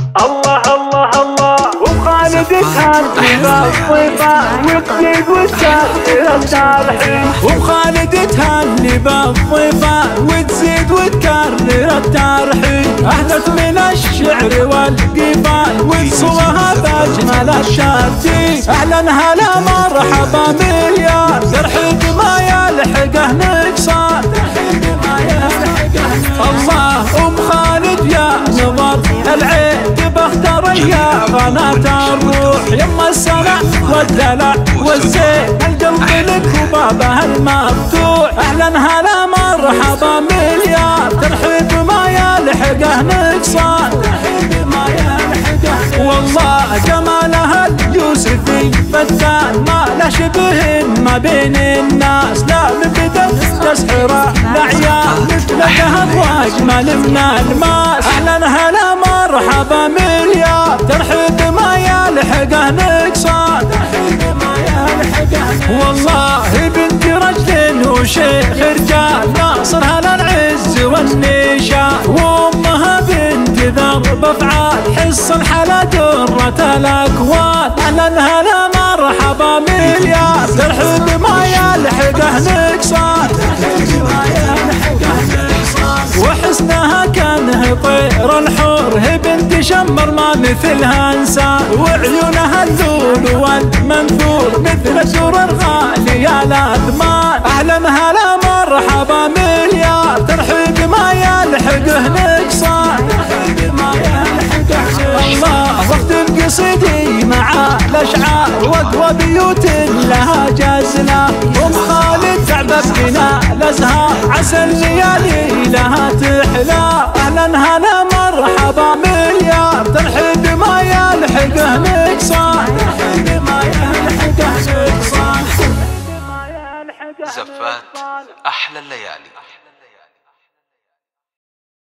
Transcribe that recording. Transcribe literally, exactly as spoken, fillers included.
الله الله الله وخالد تهني بالطيبة وتزيد وتكرر الترحيب وخالد تهني بالطيبة وتزيد وتكرر الترحيب أهدت من الشعر والقبال وتصوها بأجمل الترتيب أهلا هلا مرحبا مليار ترحيب ما يلحقه نقصان الله أم خالد يا نظر العيد باختر يا قناة الروح يما السنة والدلع والزين القلب لك وبابه المفتوح أهلا هلا مرحبا مليار ترحيب ما يلحقه نقصان والله جمالها اليوسفي فتان ما له شبه ما بين الناس لا من بدل تسحر الأعيان مثلها واجمل من الماس أهلا هلا مرحبا مليار ترحيب ما يلحقه نقصان والله بنت رجل وشيخ رجال ناصر هلا العز والنشان وامها بنت ذرب افعال حص الحلا درة الاكوان اهلا هلا مرحبا مليار ترحيب ما يلحقه نقصان وحسنها كانه طير الحور هي بنت شمر ما مثلها انسان وعيونها اللول والمنثور مثل الدور الغالية الاثمان اهلا هلا مرحبا مليار ترحيب ما يلحقه نقصان الله وقت القصيدي مع الاشعار واقوى بيوت لها جزله ام خالد تعبت بنا الازهار عسى الليالي لها تحلى اهلا هلا مرحبا مليار ترحيب ما يلحقه نقصان زفات أحلى الليالي.